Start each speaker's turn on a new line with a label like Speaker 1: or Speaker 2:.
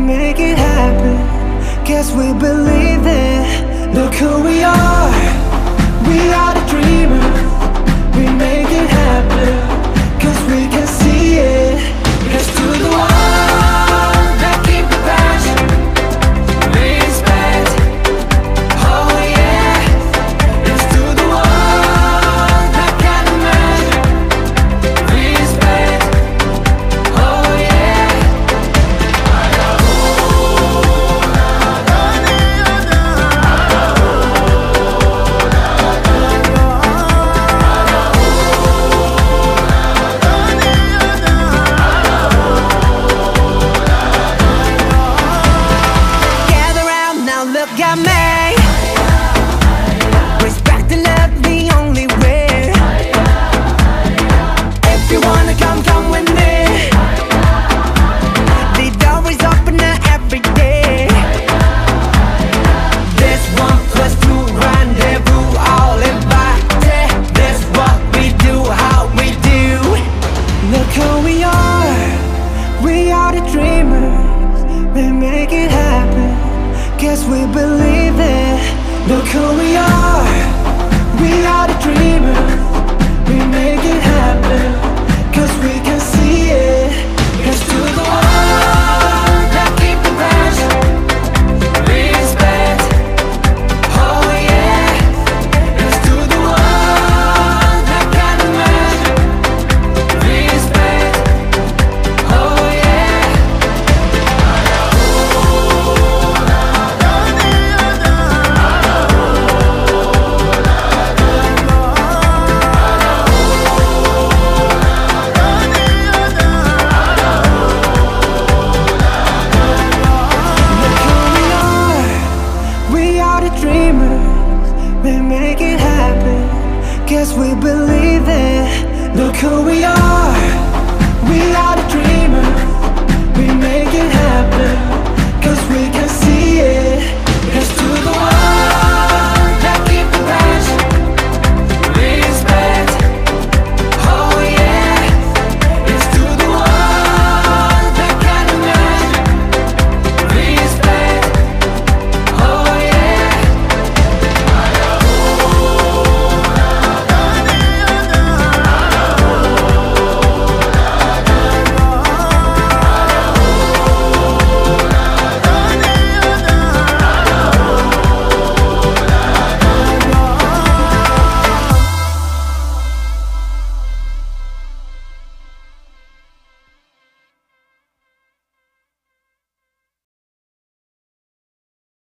Speaker 1: make it happen. Guess we believe it. Look who we are. We are the dreamers. We make it happen. Cause we can see it. Let's do the one that keep the passion. Respect. Oh yeah. Let's do the one that can imagine. Respect. Oh yeah. Gather round now, look at me. Respect and love the only way. If you wanna come, come with me. The door is open every day. This 1+2 rendezvous, all invited. This what we do, how we do. Look who we are. We are the dreamers. We make it happen. Guess we believe it. Look who we are. We are the dreamers. We make it happen. Cause we can see it. Let's do the one that keep the passion. Respect. Oh yeah. Let's do the one that can imagine. Respect. Oh yeah. Look who we are. We are the dreamers. We make it happen. Guess we believe it. Look who we are. We are the dreamers. We make it happen. Cause we can see it.